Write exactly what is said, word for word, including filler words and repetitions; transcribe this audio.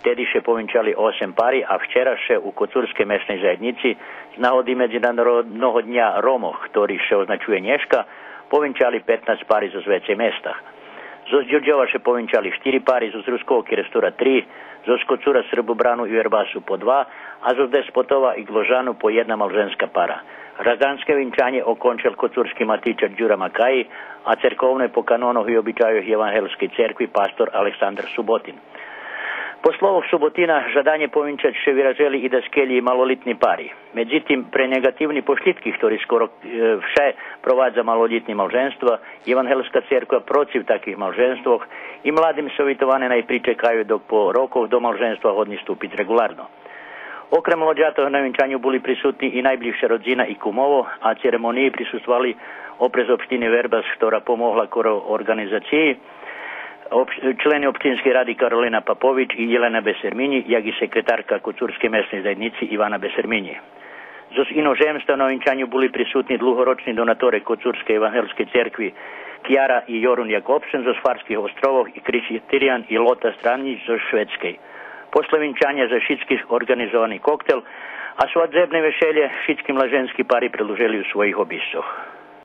tediše povinčali osam pari, a včeraše u Kocurskej mesnej zajednici z nahody Međunarodnog dňa Romov, ktorý še označuje Nješka, povinčali petnaest pari zo Zvece mestah. Zo Đurđevaše povinčali štyri pari, zo Zruskog Kirestura tri, zo Skocura Srbobranu i Verbasu po dva, a zo Despotova i Gložanu po jedna malženska para. Građanske vinčanje okončal kocurski matičar Đura Makaji, a cerkovno je po kanonoh i običajoh Evangelske cerkvi pastor Aleksandar Subotin. Po slovoh Subotina žadanje povinčať še vyraželi i da skelji malolitni pari. Međutim, pre negativni pošlitki, ktorý skoro e, vše provádza malolitni malženstva, Evangelska cerkva protiv takih malženstvoh i mladim sovitované naj pričekaju dok po rokoh do malženstva hodni stupiti regularno. Okrem mlađatog na vinčanju boli prisutni i najbližša rodzina i kumovo, a ceremoniji prisustvali oprez opštine Verbas, ktorá pomohla koro organizaciji, členi općinske radi Karolina Papović i Jelena Beserminji, jak i sekretarka Kocurske mesne zajednici Ivana Beserminji. Zo inozemstva na vinčanju boli prisutni dlugoročni donatore Kocurske evangelske cerkvi Kjara i Jorun Jakobsen zo Svarskih ostrovov i Krištirijan i Lota Stranić zo Švedske. Posle vinčanja za šitskih organizovani koktel, a svadzebne vešelje šitski mlaženski pari predložili u svojih obisoh.